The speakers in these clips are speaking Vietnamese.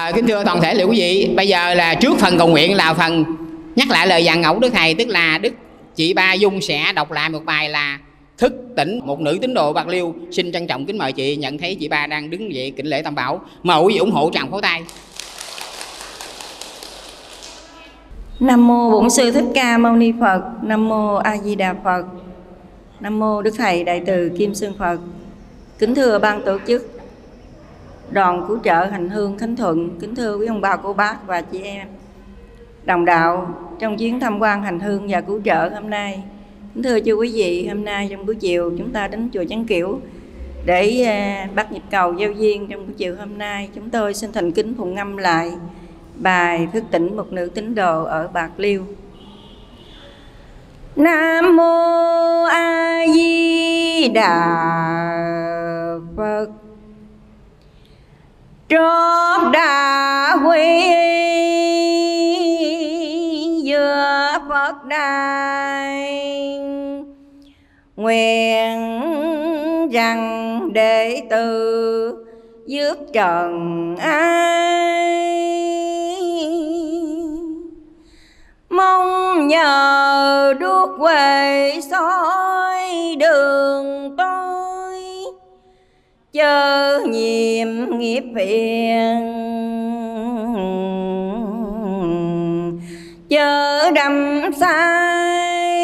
Kính thưa toàn thể quý vị, bây giờ là trước phần cầu nguyện là phần nhắc lại lời dặn ngẫu Đức Thầy, tức là chị Ba Dung sẽ đọc lại một bài là Thức Tỉnh, một nữ tín đồ Bạc Liêu. Xin trân trọng kính mời chị. Nhận thấy chị Ba đang đứng dậy kính lễ tam bảo, mời quý vị ủng hộ tràng pháo tay. Nam mô Bổn Sư Thích Ca Mâu Ni Phật. Nam mô A Di Đà Phật. Nam mô Đức Thầy Đại từ Kim Sơn Phật. Kính thưa ban tổ chức đoàn cứu trợ hành hương Khánh Thuận, kính thưa quý ông bà cô bác và chị em đồng đạo trong chuyến tham quan hành hương và cứu trợ hôm nay. Kính thưa chư quý vị, hôm nay trong buổi chiều chúng ta đến chùa Trấn Kiểu để bắt nhịp cầu giao duyên. Trong buổi chiều hôm nay chúng tôi xin thành kính phụng ngâm lại bài Thức Tỉnh, một nữ tín đồ ở Bạc Liêu. Nam mô A Di Đà Phật. Trót đà quy giữa Phật đài, nguyện rằng đệ tử giúp trần ai, mong nhờ đuốc huệ soi đường tôi, chớ nhiệm nghiệp phiền, chớ đắm say,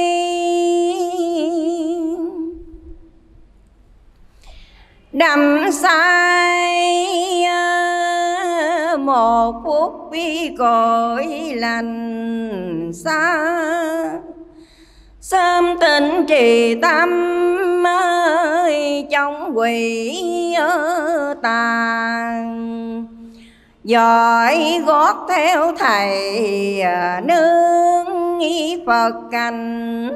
đắm say một phút bi cõi lành xa, sớm tỉnh trì tâm ơi trong quỷ tàn, giỏi gót theo thầy nương Phật cành,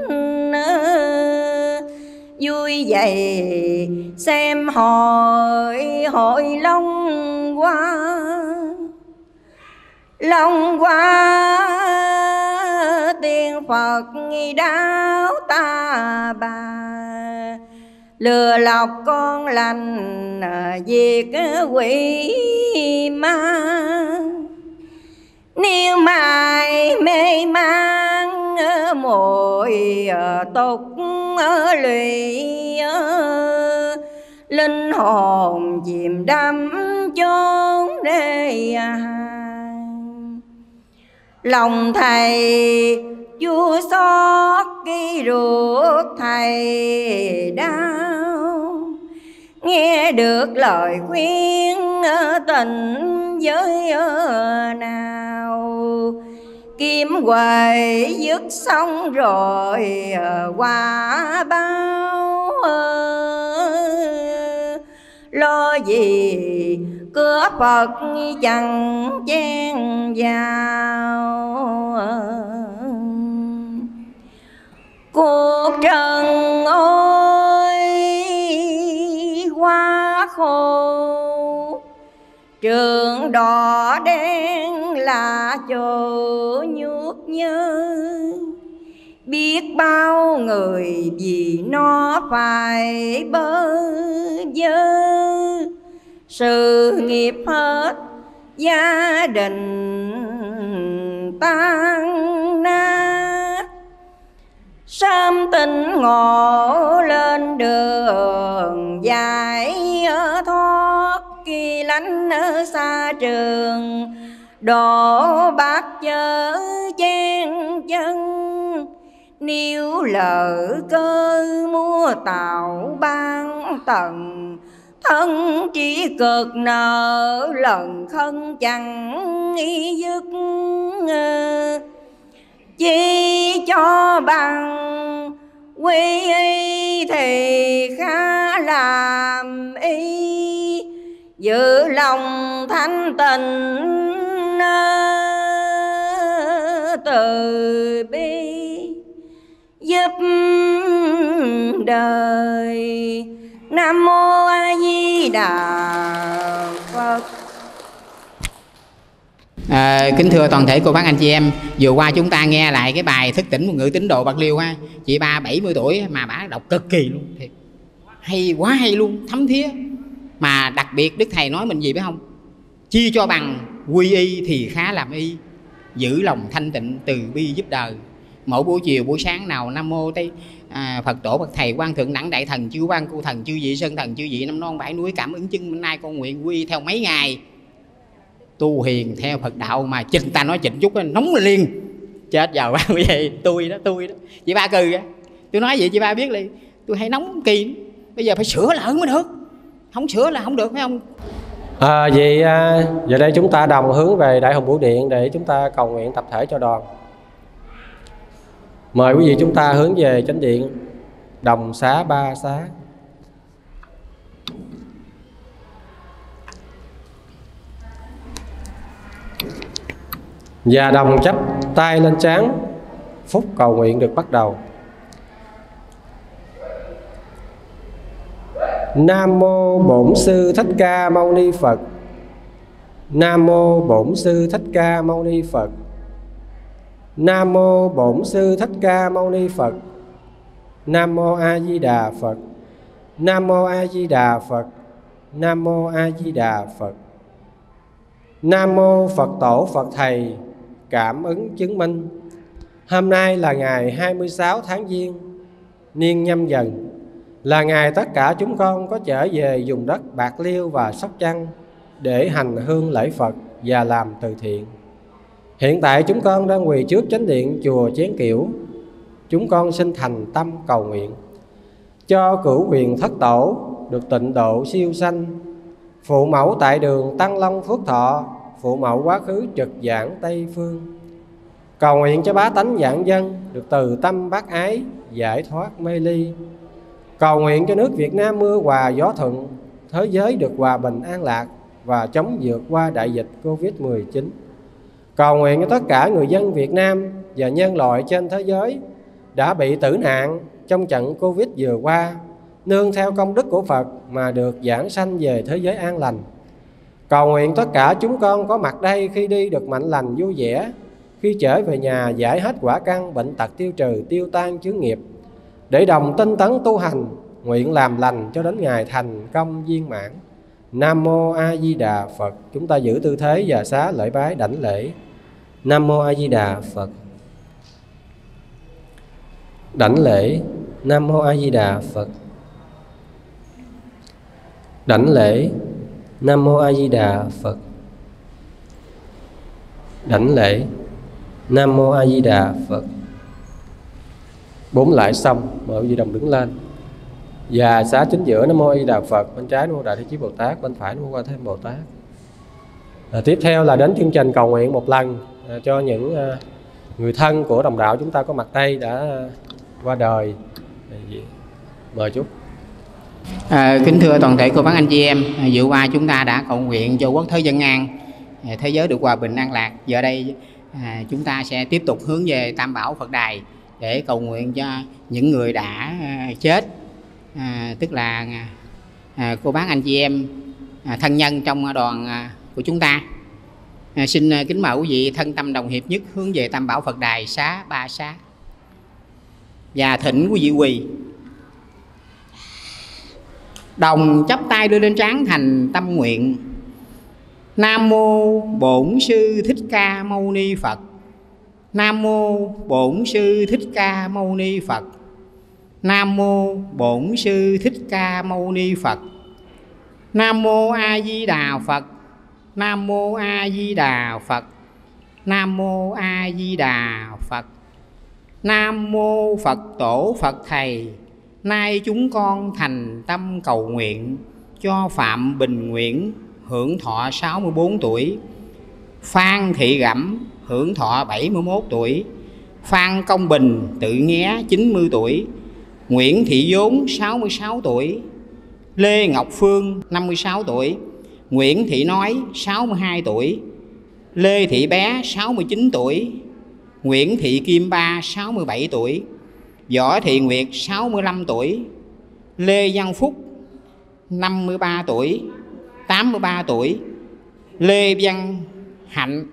vui vậy xem hội Long Hoa, Long Hoa tiên Phật đáo ta bà, lừa lọc con lành diệt quỷ ma, nếu mai mê mang mồi tục lụy, linh hồn chìm đắm chốn đê, lòng thầy chua xót khi ruột thầy đau, nghe được lời khuyên tình với nào, kiếm huệ dứt xong rồi qua bao, lo gì cửa Phật chẳng chen vào, cuộc trần ôi quá khổ, trường đỏ đen là chỗ nhuốc nhớ, biết bao người vì nó phải bơ vơ, sự nghiệp hết gia đình tan nát, sớm tỉnh ngộ lên đường giải thoát, khi lánh ở xa trường đổ bát chớ chen chân, nếu lỡ cơ mua tàu ban tầng, thân chỉ cực nợ lần khân chẳng ý dứt, chỉ cho bằng quy y thì khá làm y, giữ lòng thanh tịnh từ bi giúp đời. Nam mô A Di Đà Phật. Kính thưa toàn thể cô bác anh chị em, vừa qua chúng ta nghe lại cái bài Thức Tỉnh, một nữ tín đồ Bạc Liêu ha. Chị Ba 70 tuổi mà bả đọc cực kỳ luôn, thiệt hay quá, hay luôn, thấm thía. Mà đặc biệt Đức Thầy nói mình gì biết không? Chi cho bằng quy y thì khá làm y, giữ lòng thanh tịnh từ bi giúp đời. Mỗi buổi chiều buổi sáng nào Nam Mô Tây Phật Tổ Bậc Thầy Quan Thượng Đẳng Đại Thần Chư Quan Cu Thần Chư Vị Sơn Thần Chư Vị Năm Non Bãi Núi Cảm Ứng Chân Minh Nay con nguyện quy theo mấy ngày tu hiền theo Phật đạo mà chừng ta nói chỉnh chút nóng lên liền. Chết giờ ba quý vị, tôi đó chị ba cừ á, tôi nói vậy chị ba biết đi, tôi hay nóng kỳ, bây giờ phải sửa lại mới được, không sửa là không được phải không? Vậy giờ đây chúng ta đồng hướng về Đại Hùng Bưu Điện để chúng ta cầu nguyện tập thể cho đoàn. Mời quý vị chúng ta hướng về chánh điện Đồng Xá Ba Xá. Và đồng chắp tay lên trán, phút cầu nguyện được bắt đầu. Nam Mô Bổn Sư Thích Ca Mâu Ni Phật. Nam Mô Bổn Sư Thích Ca Mâu Ni Phật. Nam Mô Bổn Sư Thích Ca Mâu Ni Phật. Nam Mô A Di Đà Phật. Nam Mô A Di Đà Phật. Nam Mô A Di Đà Phật. Nam Mô Phật Tổ Phật Thầy Cảm Ứng Chứng Minh. Hôm nay là ngày 26 tháng Giêng, niên Nhâm Dần, là ngày tất cả chúng con có trở về vùng đất Bạc Liêu và Sóc Trăng để hành hương lễ Phật và làm từ thiện. Hiện tại chúng con đang quỳ trước chánh điện chùa Chén Kiểu. Chúng con xin thành tâm cầu nguyện cho cửu quyền thất tổ được tịnh độ siêu sanh, phụ mẫu tại đường Tăng Long Phước Thọ, phụ mẫu quá khứ Trực Giảng Tây Phương. Cầu nguyện cho bá tánh vạn dân được từ tâm bác ái, giải thoát mê ly. Cầu nguyện cho nước Việt Nam mưa hòa gió thuận, thế giới được hòa bình an lạc và chống vượt qua đại dịch Covid-19. Cầu nguyện cho tất cả người dân Việt Nam và nhân loại trên thế giới đã bị tử nạn trong trận Covid vừa qua, nương theo công đức của Phật mà được giảng sanh về thế giới an lành. Cầu nguyện tất cả chúng con có mặt đây khi đi được mạnh lành vui vẻ, khi trở về nhà giải hết quả căn bệnh tật tiêu trừ, tiêu tan chướng nghiệp, để đồng tinh tấn tu hành, nguyện làm lành cho đến ngày thành công viên mãn. Nam Mô A Di Đà Phật. Chúng ta giữ tư thế và xá lễ bái đảnh lễ. Nam Mô A Di Đà Phật. Đảnh lễ. Nam Mô A Di Đà Phật. Đảnh lễ. Nam Mô A Di Đà Phật. Đảnh lễ. Nam Mô A Di Đà Phật. 4 lạy xong, mời quý vị đồng đứng lên và xá chính giữa Nam Mô A Di Đà Phật, bên trái Nam Mô Đại Thế Chí Bồ Tát, bên phải Nam Mô Quan Thế Bồ Tát. Tiếp theo là đến chương trình cầu nguyện một lần cho những người thân của đồng đạo chúng ta có mặt đây đã qua đời. Mời chú. Kính thưa toàn thể cô bác anh chị em, vừa qua chúng ta đã cầu nguyện cho quốc thế dân an, thế giới được hòa bình an lạc. Giờ đây chúng ta sẽ tiếp tục hướng về Tam Bảo Phật Đài để cầu nguyện cho những người đã chết, tức là cô bác anh chị em thân nhân trong đoàn của chúng ta. Xin kính mời quý vị thân tâm đồng hiệp nhất hướng về Tam Bảo Phật Đài xá ba xá và thỉnh quý vị quỳ. Đồng chắp tay đưa lên trán thành tâm nguyện. Nam Mô Bổn Sư Thích Ca Mâu Ni Phật. Nam Mô Bổn Sư Thích Ca Mâu Ni Phật. Nam Mô Bổn Sư Thích Ca Mâu Ni Phật. Nam Mô A Di Đà Phật. Nam Mô A Di Đà Phật. Nam Mô A Di Đà Phật. Nam Mô Phật Tổ Phật Thầy. Nay chúng con thành tâm cầu nguyện cho Phạm Bình Nguyễn hưởng thọ 64 tuổi, Phan Thị Gẩm hưởng thọ 71 tuổi, Phan Công Bình Tự Nghé 90 tuổi, Nguyễn Thị Vốn 66 tuổi, Lê Ngọc Phương 56 tuổi, Nguyễn Thị Nói 62 tuổi, Lê Thị Bé 69 tuổi, Nguyễn Thị Kim Ba 67 tuổi, Võ Thị Nguyệt 65 tuổi, Lê Văn Phúc 53 tuổi, 83 tuổi, Lê Văn Hạnh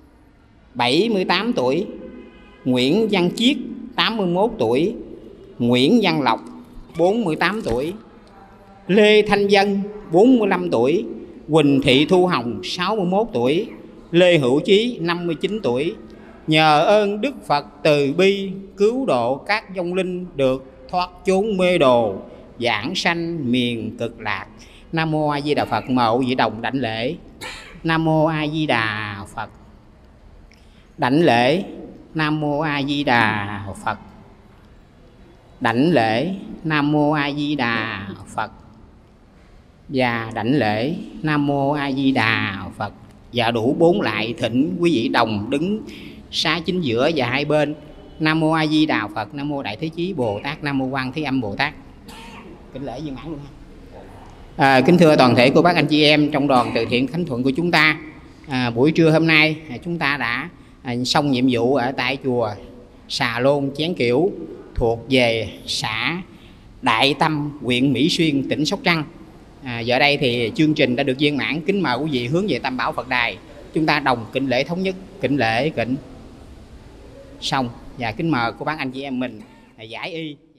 78 tuổi, Nguyễn Văn Chiết 81 tuổi, Nguyễn Văn Lộc 48 tuổi, Lê Thanh Dân 45 tuổi, Quỳnh Thị Thu Hồng 61 tuổi, Lê Hữu Chí 59 tuổi. Nhờ ơn Đức Phật từ bi cứu độ các vong linh được thoát chốn mê đồ, giảng sanh miền cực lạc. Nam mô A Di Đà Phật. Mộ vị đồng đảnh lễ. Nam mô A Di Đà Phật. Đảnh lễ. Nam mô A Di Đà Phật. Đảnh lễ. Nam mô A Di Đà Phật. Và đảnh lễ. Nam mô A Di Đà Phật. Và đủ 4 lại thỉnh quý vị đồng đứng xá chính giữa và hai bên. Nam mô A Di Đà Phật. Nam mô Đại Thế Chí Bồ Tát. Nam mô Quan Thế Âm Bồ Tát. Kính lễ viên mãn luôn ha. Kính thưa toàn thể cô bác anh chị em trong đoàn từ thiện Khánh Thuận của chúng ta, buổi trưa hôm nay chúng ta đã xong nhiệm vụ ở tại chùa Xà Lôn Chén Kiểu thuộc về xã Đại Tâm, huyện Mỹ Xuyên, tỉnh Sóc Trăng. Giờ đây thì chương trình đã được viên mãn. Kính mời quý vị hướng về Tam Bảo Phật Đài, chúng ta đồng kính lễ thống nhất. Kính lễ kính xong, và kính mời cô bác anh chị em mình giải y.